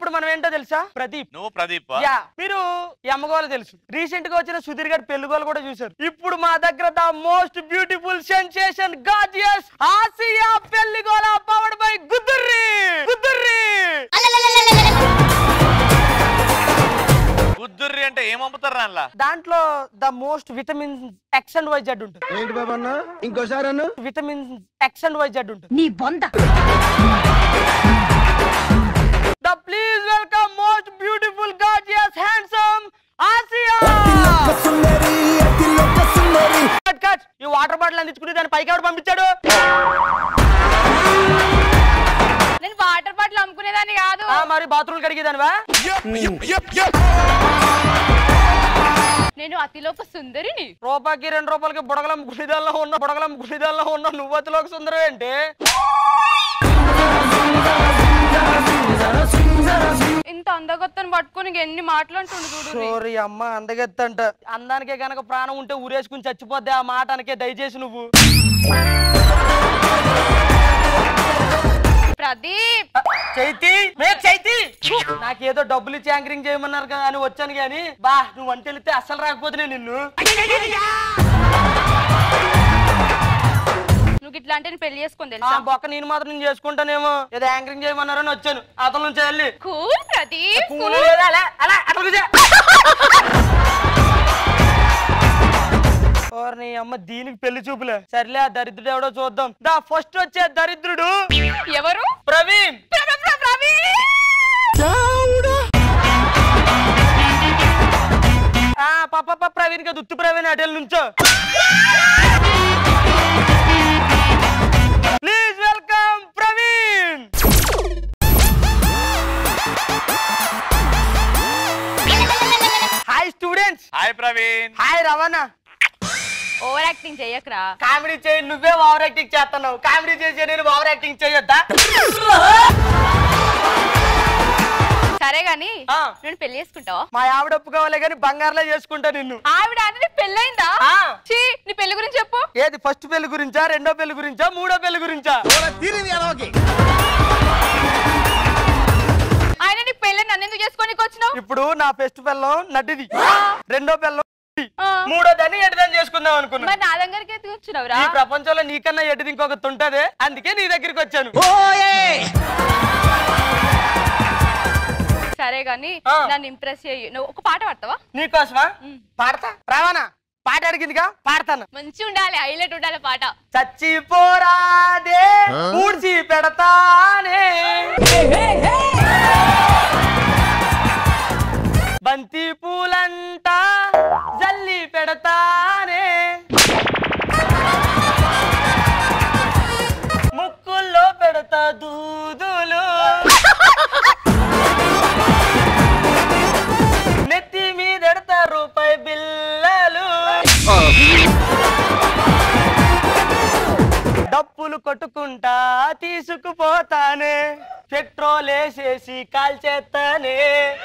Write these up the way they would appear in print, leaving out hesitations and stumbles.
ఇప్పుడు మనం ఏంటో తెలుసా? ప్రదీప్. నువ్వు ప్రదీప్? యా. మీరు ఎమ్మగోలు తెలుసు, రీసెంట్ గా వచ్చిన సుధీర్ గారి పెళ్లిగోలు కూడా చూసారు. ఇప్పుడు మా దగ్గర the most beautiful sensation gorgeous Asiya పెళ్లిగోల పవర్డ్ బై గుద్దుర్రి. గుద్దుర్రి అంటే ఏం అమ్ముతారు అలా? దాంట్లో the most vitamin X and Y Z ఉంటుంది. ఏంటి బాబా అన్న? ఇంకోసారి అన్న. Vitamin X and Y Z ఉంటుంది. నీ బొంద. The please welcome most beautiful gorgeous handsome Asiya. Cut ఈ వాటర్ బాటిల్ అందించుకుని దాని పైకి ఎవడు పంపించాడు? నేను వాటర్ బాటిల్ అమ్ముకునేదాన్ని కాదు. మరి బాత్రూమ్ కడిగేదానివా? నేను అతిలోక సుందరిని. రూపాయికి 2 రూపాయలకి బుడగలం గుడిదాల్లో ఉన్న నువ్వు అతిలోక సుందరం ఏంటి? ఇంత అందగత్తను పట్టుకుని ఎన్ని మాట్లాడుతుండు చూడు. సోరీ అమ్మ, అందగెత్తంట. అందానికే గనక ప్రాణం ఉంటే ఊరేసుకుని చచ్చిపోద్ది. ఆ మాట అనకే దయచేసి నువ్వు. ప్రదీప్. చైతి నాకేదో డబ్బులు ఇచ్చి యాంకరింగ్ చేయమన్నారు కదా అని వచ్చాను గాని బా నువ్వు వంట వెళితే అస్సలు రాకపోతే నిన్ను. నువ్వు ఇట్లా అంటే పెళ్లి చేసుకుని తెలుసా? బొక్క నేను మాత్రం నేను చేసుకుంటానేమో. ఏదో యాంకరింగ్ చేయమన్నారని వచ్చాను. అతను నుంచి వెళ్ళి కూల్ ప్రదీప్. నీ అమ్మ దీనికి పెళ్లి చూపులే. సర్లే ఆ దరిద్రుడు ఎవడో చూద్దాం. దా ఫస్ట్ వచ్చే దరిద్రుడు ఎవరు? ప్రవీణ్. పాప ప్రవీణ్ కదా, ఉత్తు ప్రవీణ్ అటెల్ నుంచో. Please welcome Praveen. Hi students. Hi Praveen. Hi రవాణా. ఓవర్ యాక్టింగ్ చెయ్యకరా. కామెడీ చేయి, నువ్వే ఓవర్ యాక్టింగ్ చేస్తున్నావు. కామెడీ చేసి నేను ఓవర్ యాక్టింగ్ చేయొద్దా? సరే గాని నేను పెళ్లి చేసుకుంటావా? మా ఆవిడ ఒప్పుకోవాలి గాని బంగారులో చేసుకుంటా నిన్ను. ఆవిడ అంటే పెళ్ళైందా? నీ పెళ్లి గురించి చెప్పు. ఏది ఫస్ట్ పెళ్లి గురించా, రెండో పెళ్లి గురించా, మూడో పెళ్లి గురించా? ఆయన నీ పెళ్లి నన్ను ఎందుకు చేసుకోనికి వచ్చినావు? ఇప్పుడు నా ఫస్ట్ పెళ్ళం నటిది, రెండో పెళ్ళం మూడో దాన్ని ఎటుదని చేసుకుందాం అనుకున్నా. మరి నా దగ్గరికి ఎందుకు వచ్చినావురా? ఈ ప్రపంచంలో నీకన్నా ఎటుది ఇంకొకటి ఉంటదే, అందుకే నీ దగ్గరికి వచ్చాను. సరే గాని నన్ను ఇంప్రెస్ చెయ్యి. నువ్వు ఒక పాట పాడతావా? నీకోసమా పాడతా. రావానా? పాట అడిగిందిగా పాడతాను. మంచి ఉండాలి, హైలైట్ ఉండాలి పాట. చచ్చిపోరాదే పూడ్చి పెడతానే బంతి పూలంట జల్లి పెడతానే ముక్కుల్లో పెడతా దూదులు నెత్తి మీదెడతా రూపాయి బిల్లలు డప్పులు కొట్టుకుంటా తీసుకుపోతానే పెట్రోల్ వేసేసి కాల్చేస్తానే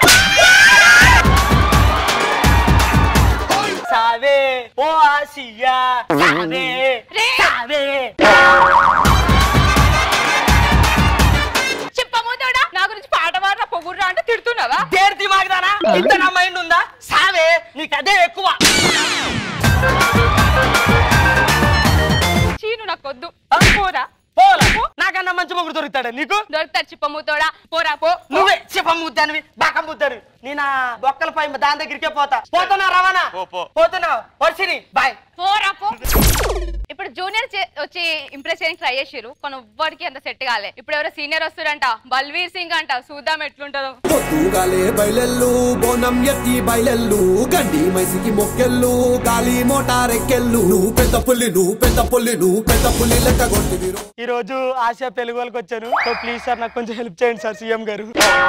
సావే ఓ ఆసియా సావే సావే. చెప్పమోతాడా నా గురించి పాట పాడరా పొగుర్రా అంటే తిడుతున్నావా? దేర్తి మాగదానా? ఇంత నా మైండ్ ఉందా? సావే నీకు అదే ఎక్కువ. చీను నాకొద్దు, పోరా. పోలా నాకన్నా మంచి మొగుడు దొరుకుతాడా నీకు? దొరుకుతాడు చిప్పమూతోడా, పోరా పో. నువ్వే చిప్పముద్దానివి బాకముద్దానివి. నేను బొక్కల పై దాని దగ్గరికే పోతున్నా రవాణా. పోతున్నా వర్షిని బాయ్. పోరా పో. ఇప్పుడు జూనియర్ వచ్చి ఇంప్రెస్ చేయడానికి ట్రై చేసారు, కానీ ఎవ్వరికి అంత సెట్ కాలే. ఇప్పుడు ఎవరో సీనియర్ వస్తారంట, బల్వీర్ సింగ్ అంట. చూద్దాం ఎట్లుంటదో. పొద్దుగాలే బయలెల్లు బోనం ఎత్తి బయలెల్లు గండి మైసికి మొక్కెళ్ళు గాలి మోటారెక్కెళ్ళు నువ్వు పెద్ద పుల్లి లెక్క కొట్టివి. ఈ రోజు ఆసియా పెళ్లిగోలకు వచ్చాను. సో ప్లీజ్ సార్ నాకు కొంచెం హెల్ప్ చేయండి సార్ సీఎం గారు.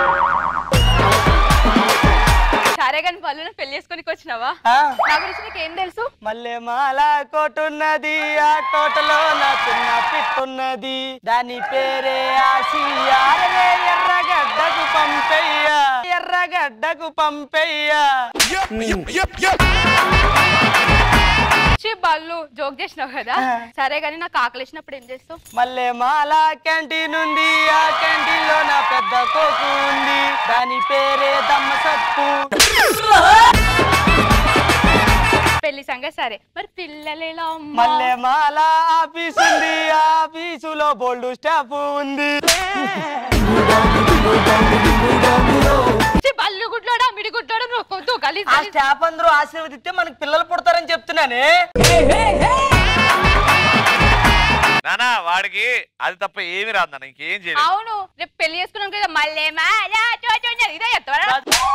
సరే కానీ పళ్ళు పెళ్లి చేసుకునికి వచ్చినావా? నా గురించి నీకేం తెలుసు? మల్లెమాల కోటున్నది, ఆ కోటలో నా చిన్న పిట్టున్నది, దాని పేరే ఆసియా. ఎర్రగడ్డకు పంపయ్యా, ఎర్రగడ్డకు పంపయ్యా. బల్లు జోక్ చేసినావు కదా. సరే గానీ నాకు ఆకలిసినప్పుడు ఏం చేస్తావు? మల్లెమాల క్యాంటీన్ ఉంది, ఆ క్యాంటీన్ లో నా పెద్ద కోకు ఉంది, దాని పేరే దమ్మ సప్పు. పెళ్లి సంగతి సరే, మరి పిల్లలు ఎలా? మల్లె మాల ఆఫీస్ ఉంది, ఆఫీసులో బోల్డ్ స్టాఫ్ ఉంది. బల్లు గుడ్లోడా మిడి గుడ్లోడా నువ్వు కలిసి ఆ స్టాఫ్ అందరూ ఆశీర్వదిస్తే మనకు పిల్లలు పుడతారని చెప్తున్నానే. నానా వాడికి అది తప్ప ఏమి రాదు నాన్న, ఇంకేం చేయలేదు. అవును, రేపు పెళ్లి చేసుకున్నాం కదా మళ్ళీ ఇదే చెప్తావా?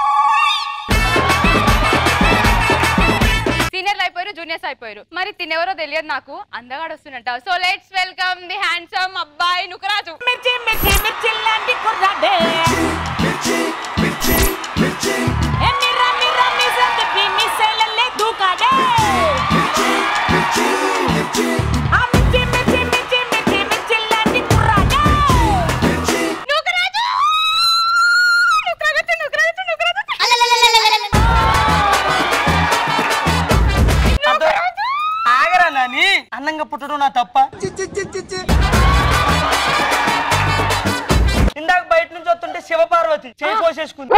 సీనియర్లు అయిపోయారు, జూనియర్స్ అయిపోయారు, మరి తినేవరో తెలియదు నాకు. అందగాడు వస్తున్నట్ట. So let's welcome the handsome అబ్బాయి నుకరాజు. ఆగరా నాని, అన్నంగా పుట్టడం నా తప్ప? ఇందాక బయట నుంచి వస్తుంటే శివపార్వతి చేయి కోసేసుకుంది.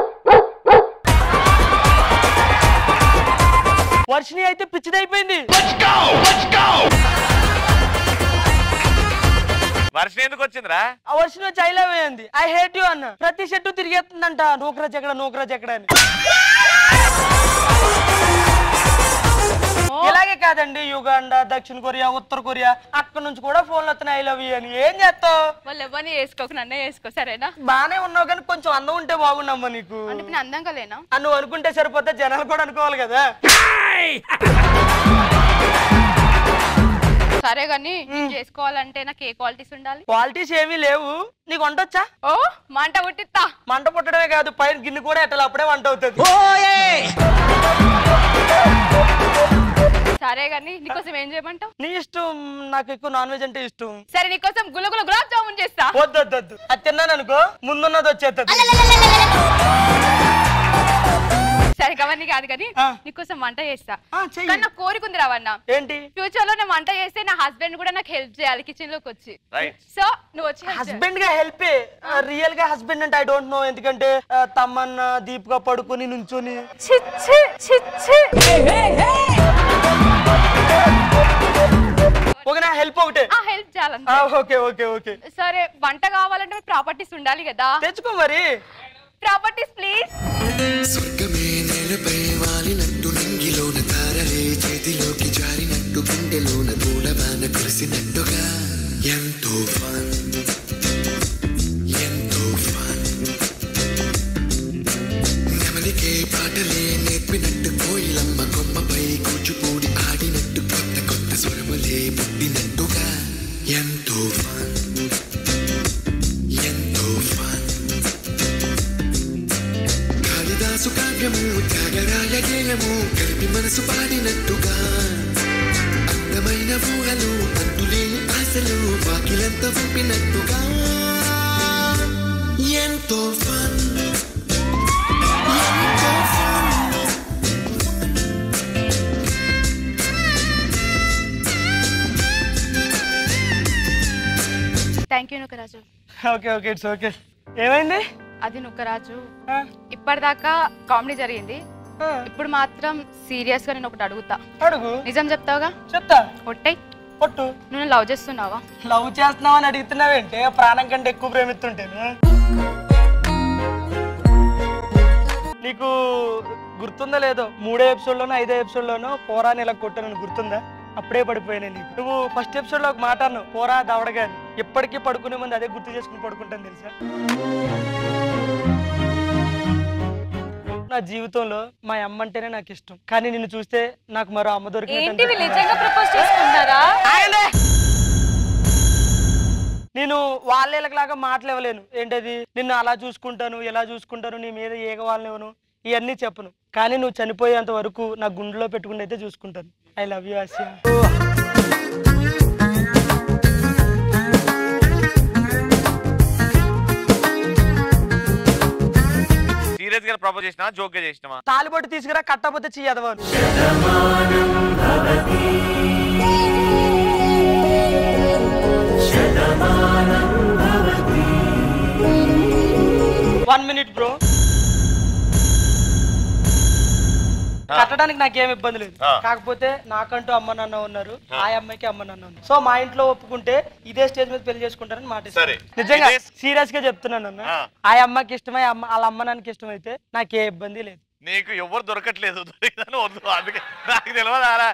వర్షిని అయితే పిచ్చిదైపోయింది. వర్షం ఎందుకు వచ్చిందిరా? ఆ వర్షిని వచ్చి ఐ లవ్ అయింది, ఐ హేట్ యు అన్న. ప్రతి షెట్టు తిరిగేస్తుందంట నూకరాజ్ ఎక్కడ, నూకరాజ్ ఎక్కడ అని. ఇలాగే కాదండి, యుగాండా, దక్షిణ కొరియా, ఉత్తర కొరియా అక్కడ నుంచి కూడా ఫోన్లు వస్తున్నాయి ఐ లవ్ యూ అని. ఏం చేస్తావు? వాళ్ళు ఎవరిని వేసుకోక నన్నే వేసుకో సరేనా? బానే ఉన్నావు కానీ కొంచెం అందం ఉంటే బాగున్నామ్మా నీకు. అంటే నేను అందంగా లేనా? నువ్వు అనుకుంటే సరిపోతే జనాలు కూడా అనుకోవాలి కదా. సరే గాని చేసుకోవాలంటే నాకు ఏ క్వాలిటీస్ ఉండాలి? క్వాలిటీస్ ఏమీ లేవు. నీకు వంట వచ్చా? ఓ మంట పుట్టిస్తా. మంట పుట్టడమే కాదు, పైన గిన్నె కూడా ఎట్టాలి, అప్పుడే వంట అవుతుంది. సరే గాని నీకోసం ఏం చేయమంటావు? నీ ఇష్టం, నాకు ఎక్కువ నాన్ వెజ్ అంటే ఇష్టం. సరే నీకోసం గులగుల గులాబ్ జామున్ చేస్తా. వద్దొద్దు, అది తిన్నాను అనుకో ముందున్నది వచ్చేస్తుంది. సరే అవన్నీ కాదు కానీ నీకోసం వంట చేస్తా. కానీ నాకు కోరిక ఉంది రావన్న. ఏంటి? ఫ్యూచర్ లో నేను వంట చేస్తే నా హస్బెండ్ కూడా నాకు హెల్ప్ చేయాలి కిచెన్ లోకి వచ్చి. సో నువ్వు వచ్చి హస్బెండ్ గా హెల్ప్. రియల్ గా హస్బెండ్ అంటే ఐ డోంట్ నో, ఎందుకంటే తమ్మన్న దీప్ గా పడుకుని నుంచుని. ఓకే, నా హెల్ప్ ఒకటే. హెల్ప్ చేయాలంటే ఓకే ఓకే ఓకే. సరే వంట కావాలంటే ప్రాపర్టీస్ ఉండాలి కదా, తెచ్చుకో మరి. Properties please. స్వర్గమే నేలపై వాలినట్టు నింగిలోన తారలే చేతిలోకి జారినట్టు గుండెలోన గూడవాన కురిసినట్టుగా ఎంతో ఫన్, ఎంతో ఫన్. నెమలికే పాటలే నేర్పినట్టు కోయిలమ్మ కొమ్మపై కూచిపూడి ఆడినట్టు కొత్త కొత్త స్వరములే పుట్టినట్టుగా ఎంతో ఫన్, ఎంతో ఫన్. కాళిదాసు కావ్యము త్యాగరాయ గేయము కలిపి మనసు పాడినట్టుగా అందమైన ఊహలు అంతులేని ఆశలు వాకిలంత పంపినట్టుగా ఎంతో ఫన్, ఎంతో fun. Thank you Nookaraju. Okay okay, it's okay. ఏమైంది? అది నుకరాజు, ఇప్పటిదాకా కామెడీ జరిగింది, ఇప్పుడు మాత్రం సీరియస్ గా నేను ఒకటి అడుగుతా. అడుగు. నిజం చెప్తావుగా? చెప్తా. ఒట్టై పొట్టు. నువ్వు లవ్ చేస్తున్నావా? లవ్ చేస్తున్నావు అని అడుగుతున్నావేంటే? ప్రాణం కంటే ఎక్కువ ప్రేమిస్తుంటేను. నీకు గుర్తుందా లేదో, 3వ ఎపిసోడ్ లోనో 5వ ఎపిసోడ్ లోనో పోరాని ఇలా కొట్టాను, గుర్తుందా? అప్పుడే పడిపోయాను నీకు. నువ్వు ఫస్ట్ ఎపిసోడ్ లో ఒక మాట అన్నావు, పోరా దవడగాని. ఎప్పటికీ పడుకునే ముందు అదే గుర్తు చేసుకుని పడుకుంటాను తెలుసా. నా జీవితంలో మా అమ్మ అంటేనే నాకు ఇష్టం, కానీ నిన్ను చూస్తే నాకు మరో అమ్మ దొరికింది. నేను వాళ్ళలాగా మాట్లాడలేను. ఏంటది, నిన్ను అలా చూసుకుంటాను, ఇలా చూసుకుంటాను, నీ మీద ఏగ వాళ్ళనివ్వను, ఇవన్నీ చెప్పను. కానీ నువ్వు చనిపోయేంత వరకు నా గుండెలో పెట్టుకుని అయితే చూసుకుంటాను. I love you Asiya. Serious గా ప్రపోజ్ చేసినా, జోక్ గా చేసినావా? తాలిబొట్టు తీసుకురా, కట్టపోతే చెయ్యదవాను. 1 minute బ్రో. కట్టడానికి నాకేం ఇబ్బంది లేదు. కాకపోతే నాకంటూ అమ్మ నాన్న ఉన్నారు, ఆ అమ్మాయికి అమ్మ నాన్న ఉన్నారు. సో మా ఇంట్లో ఒప్పుకుంటే ఇదే స్టేజ్ మీద పెళ్లి చేసుకుంటారని మాట. నిజంగా సీరియస్ గా చెప్తున్నాను అన్న. ఆ అమ్మకి ఇష్టమై వాళ్ళ అమ్మ నాన్నకి ఇష్టమైతే నాకే ఇబ్బంది లేదు. నీకు ఎవరు దొరకట్లేదు, దొరికిందని వద్దు, అందుకే నాకు తెలియదారా.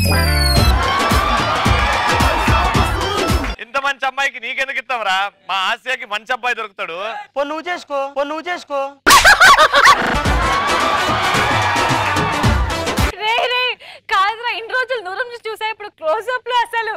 ఇంత మంచి అమ్మాయికి నీకెందుకు ఇస్తావరా? మా ఆసియాకి మంచి అబ్బాయి దొరుకుతాడు. నువ్వు చేసుకో, నువ్వు చేసుకో. కాదురా, ఇన్ని రోజులు దూరం నుంచి చూసా, ఇప్పుడు క్లోజ్అప్ లో అసలు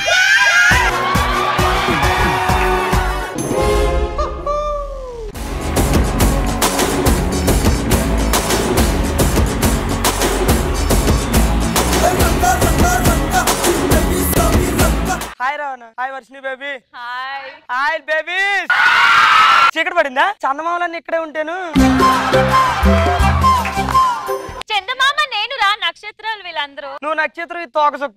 hi Ravana. Hi Varshini baby. Hi hi baby. చీకటి పడిందా? చందమామలన్నీ ఇక్కడే ఉంటాను. చందమామ నేను రా, నక్షత్రాలు వీళ్ళందరూ. నువ్వు నక్షత్రం, ఇది తోక సుక్క.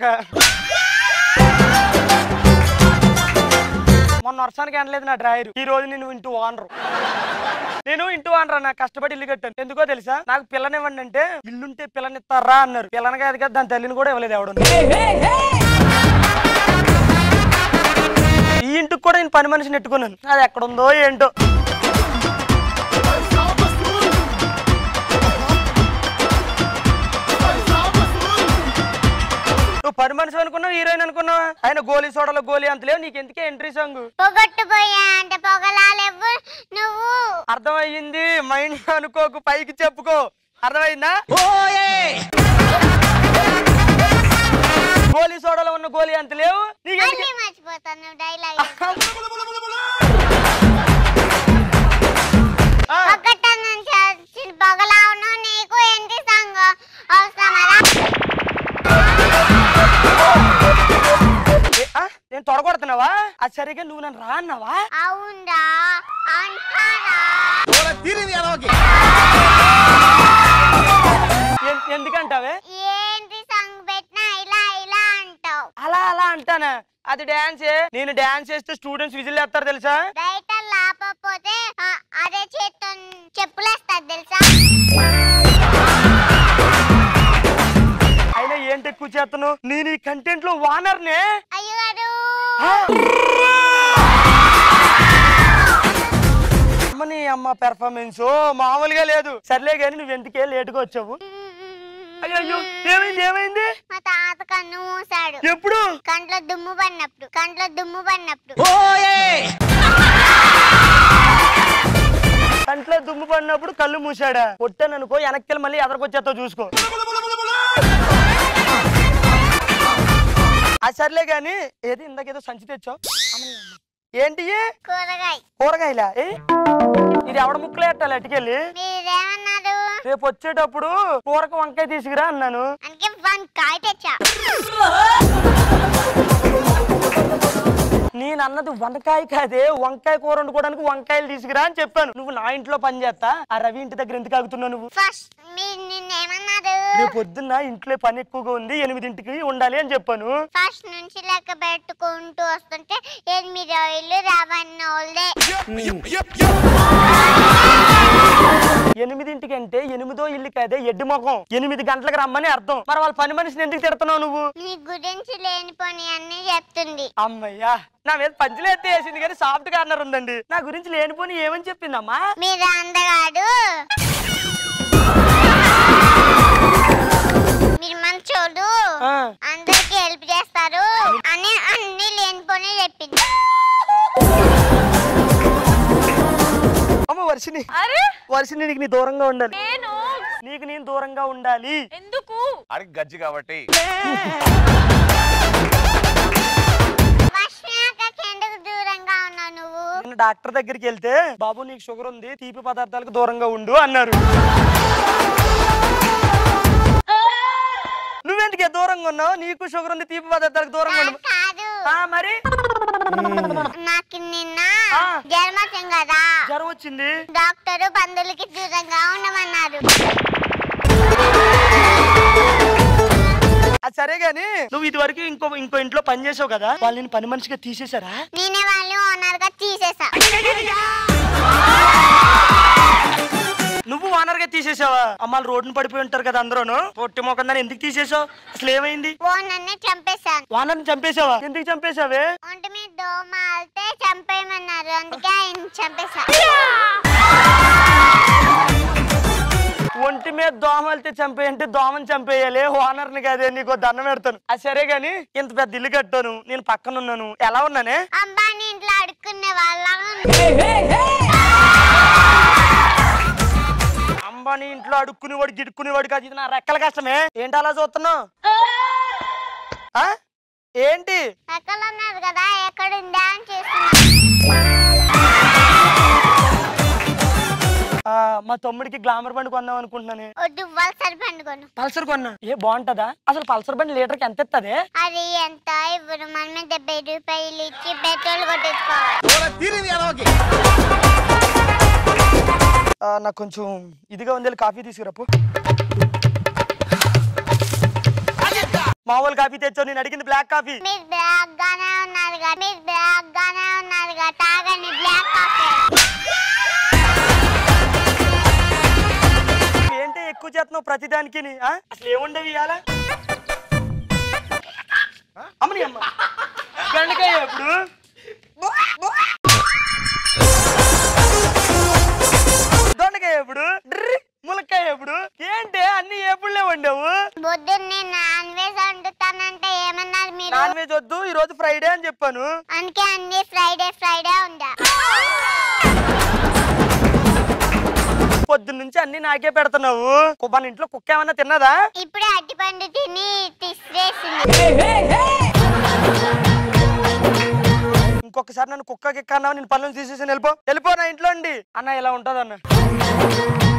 మొన్న వర్షానికి అనలేదు నా డ్రాయర్. ఈ రోజు నేను ఇంటూ వానరు. నేను ఇంటూ వానరా, నాకు కష్టపడి ఇల్లు కట్టాను. ఎందుకో తెలుసా? నాకు పిల్లనివ్వండి అంటే ఇల్లుంటే పిల్లనిస్తారా అన్నారు. పిల్లని కాదు కదా, దాని తల్లిని కూడా ఇవ్వలేదు ఎవడు. ఈ ఇంటికి కూడా నేను పని మనిషిని నెట్టుకున్నాను. అది ఎక్కడుందో ఏంటో. నువ్వు పని మనిషి అనుకున్నావు, హీరోయిన్ అనుకున్నావా? ఆయన గోలీ సోడలో గోలీ అంత లేవు. నీకు ఎందుకే ఎంట్రీ సాంగ్? నువ్వు అర్థమయ్యింది. మైండ్ అనుకోకు, పైకి చెప్పుకో. అర్థమైందా? గోలీ సోడాలో ఉన్న గోలీ అంత లేవు. మర్చిపోతాను డైలాగ్. నీకు ఎంట్రీ సాంగ్ అవసరమా? నేను తొడగొడుతున్నావా? అది సరిగా నువ్వు నన్ను రా అన్నావా? అవునా అంటారా? ఎందుకంటావే? ఏంటి సాంగ్ పెట్టినా ఇలా ఇలా అంటావు. అలా అలా అంటానా? అది డాన్సే. నేను డాన్స్ చేస్తే స్టూడెంట్స్ విజిల్ వేస్తారు తెలుసా? బయట లాపపోతే అదే చేత్తో చెప్పులేస్తారు తెలుసా? అయినా ఏంటి ఎక్కువ చేస్తాను? నేను ఈ కంటెంట్ లో వానర్నే. అయ్యగారు అమ్మని అమ్మ పెర్ఫార్మెన్స్ మామూలుగా లేదు. సర్లే గాని నువ్వు ఎందుకే లేటుగా వచ్చావు? అయ్యో ఏమైంది? ఏమైంది? మా తాత కన్ను మూసాడు. ఎప్పుడు? కంట్లో దుమ్ము పడినప్పుడు. కంట్లో దుమ్ము పడినప్పుడు కళ్ళు మూసాడా? కొట్టాను అనుకో, వెనక్కి మళ్ళీ ఎదరకొచ్చేస్తావు చూసుకో. అది సర్లే గాని ఏది ఇందాకేదో సంచి తెచ్చావు. ఏంటి? కూరగాయలా? ఇది ఎవడ ముక్కలే ఎట్టాలి అటుకెళ్ళి? రేపు వచ్చేటప్పుడు కూరకు వంకాయ తీసుకురా అన్నాను. నేను అన్నది వంకాయ కాదే, వంకాయ కూర వండుకోవడానికి వంకాయలు తీసుకురా అని చెప్పాను. నువ్వు నా ఇంట్లో పని చేస్తా, ఆ రవి ఇంటి దగ్గర ఎందుకు ఆగుతున్నావు నువ్వు? రేపు పొద్దున్న ఇంట్లో పని ఎక్కువగా ఉంది, 8ంటికి ఉండాలి అని చెప్పాను. ఫస్ట్ నుంచి లెక్క పెట్టుకుంటూ వస్తుంటే 8 రోజులు రావన్నోళ్ళే. 8ంటికి అంటే 8దో ఇల్లు కాదే, ఎడ్డి ముఖం. 8 గంటలకు రమ్మని అర్థం. మరి వాళ్ళ పని మనిషిని ఎందుకు తిడుతున్నావు నువ్వు? నీ గురించి లేనిపోని అన్ని చెప్తుంది. అమ్మయ్యా, నా మీద పంచులు ఎత్తే వేసింది కానీ సాఫ్ట్ కార్నర్ ఉందండి. నా గురించి లేనిపోని ఏమని చెప్పిందమ్మా? మీరు అందగాడు, మీరు మంచోడు, అందరికి హెల్ప్ చేస్తారు అని అన్ని లేనిపోని చెప్పింది. అమ్మ వర్షిని, వర్షిని నీకు నీ దూరంగా ఉండాలి. నీకు నేను దూరంగా ఉండాలి. ఎందుకు? అడిగి గజ్జి కాబట్టి. నేను డాక్టర్ దగ్గరికి వెళ్తే బాబు నీకు షుగర్ ఉంది, తీపి పదార్థాలకు దూరంగా ఉండు అన్నారు. నువ్వెందుకే దూరంగా ఉన్నావు? నీకు షుగర్ ఉంది, తీపి పదార్థాలకు దూరంగా ఉండు. మరి నాకు నిన్న జ్వరం వచ్చింది కదా. జ్వరం వచ్చింది. డాక్టర్ పందులకి దూరంగా ఉండమన్నారు. సరే గాని నువ్వు ఇది వరకు ఇంకో ఇంట్లో పని చేసావు కదా, వాళ్ళు నేను పని మనిషిగా తీసేశారా? నేనే వాళ్ళు ఓనర్ గా తీసేసా. తీసేసావా? అమ్మాయిలు రోడ్డును పడిపోయి ఉంటారు కదా అందరూను. పొట్టి మొక్కని దాన్ని ఎందుకు తీసేసావు? అసలు ఏమైంది? ఓనర్ని చంపేశాను. వానర్ని చంపేసావా? ఎందుకు చంపేసావే? ఒంటి మీద దోమ ఆల్తే చంపేయమన్నారు, అందుకే ఆయన చంపేశా. ఒంటి మీద దోమ వెళ్తే చంపేయంటే దోమని చంపేయాలి, ఓనర్ని కాదే. నీకు దండం పెడతాను. అది సరే గాని ఇంత పెద్ద ఇల్లు కట్టాను, నేను పక్కన ఉన్నాను, ఎలా ఉన్నానే? అంబానీ ఇంట్లో అడుక్కునే వాళ్ళ అంబానీ ఇంట్లో అడుక్కునేవాడు గిడుక్కునేవాడు కాదు, ఇది నా రెక్కల కష్టమే. ఏంటి అలా చూస్తున్నావు? ఏంటి ఎక్కడ ఉన్నారు కదా, ఎక్కడ డాన్స్ చేస్తున్నా. మా తమ్ముడికి గ్లామర్ బండి కొందాం అనుకుంటున్నాను. వద్దు, పల్సర్ బండి కొను. పల్సర్ కొన్నా? ఏ బాగుంటదా? అసలు పల్సర్ బండి లీటర్కి ఎంత ఇస్తుంది? అది ఎంత ఇప్పుడు మనమే 70 రూపాయలు ఇచ్చి పెట్రోల్ కొట్టించుకోవాలి. నాకు కొంచెం ఇదిగా ఉంది, కాఫీ తీసుకురాపు. మామూలు కాఫీ తెచ్చావు, నేను అడిగింది బ్లాక్ కాఫీ. మీరు బ్లాక్ గానే ఉన్నారుగా, తాగండి బ్లాక్ కాఫీ. ఏంటి ఎక్కువ చేస్తున్నావు ప్రతిదానికి? అసలు ఏముండవి ఇవాళ? అమ్మని అమ్మ బెండకాయ ఎప్పుడు, దొండకాయ ఎప్పుడు, ములక్కాయ ఎప్పుడు? ఏంటి అన్ని ఎప్పుడులే వండావు? పొద్దున్నే నాన్ వెజ్ వండుతానంటే ఏమన్నారు మీరు? నాన్ వెజ్ వద్దు, ఈ రోజు ఫ్రైడే అని చెప్పాను. అందుకే అన్ని ఫ్రైడే ఉందా. పొద్దున్న నుంచి అన్ని నాకే పెడుతున్నావు. మన ఇంట్లో కుక్క ఏమన్నా తిన్నదా? ఇప్పుడే అట్టిపండు తిని తీసివేసింది. ఇంకొకసారి నన్ను కుక్క గిక్క అన్నావు, నేను పనులు తీసేసి వెళ్ళిపో నా ఇంట్లో అండి అన్న. ఇలా ఉంటదన్న.